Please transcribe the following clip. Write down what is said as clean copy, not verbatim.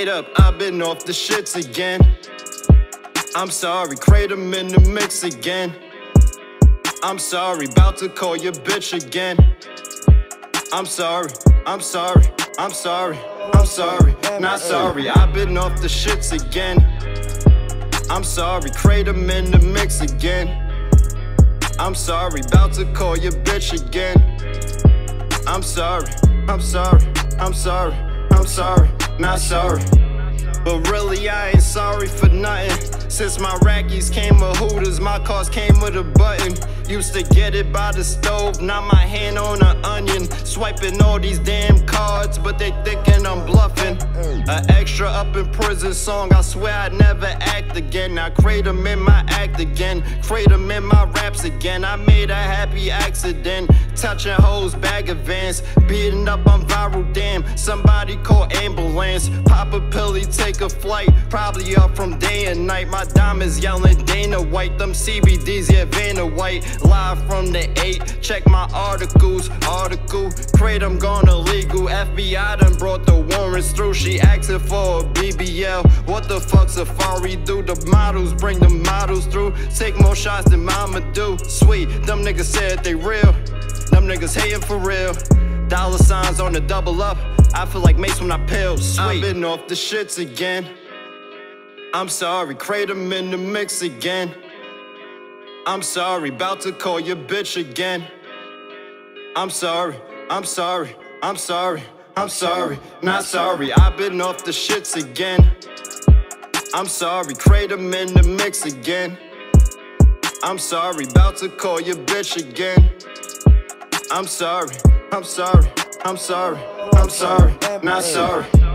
Wait up, I've been off the shits again. I'm sorry, Kratom in the mix again. I'm sorry, about to call your bitch again. I'm sorry, I'm sorry, I'm sorry, I'm sorry, not sorry, I've been off the shits again. I'm sorry, Kratom in the mix again. I'm sorry, about to call your bitch again. I'm sorry, I'm sorry, I'm sorry, I'm sorry, not sorry. But really I ain't sorry for nothing. Since my rackies came with Hooters, my cars came with a button. Used to get it by the stove, now my hand on an onion. Swiping all these damn cards, but they thinking I'm bluffing. An extra up in prison song, I swear I'd never act again. Now Kratom in my act again, Kratom in my raps again. I made a happy accident, touching hoes, bag of Vans, beating up on viral, damn. Somebody call ambulance, pop a pilly, take a flight. Probably up from day and night, my diamonds yelling Dana White. Them CBDs, yeah, Vanna White. Live from the 8, check my articles. Article, Kratom gone illegal. FBI done brought the warrants through. She asking for a BBL. What the fuck Safari do? The models bring the models through. Take more shots than mama do. Sweet, them niggas said they real. Them niggas hating for real. Dollar signs on the double up. I feel like Mace when I pill. Sweet, I've been off the shits again. I'm sorry, Kratom in the mix again. I'm sorry, about to call your bitch again. I'm sorry, I'm sorry, I'm sorry, I'm sorry, not sorry, I've been off the shits again. I'm sorry, Kratom in the mix again. I'm sorry, about to call your bitch again. I'm sorry, I'm sorry, I'm sorry, I'm sorry, not sorry.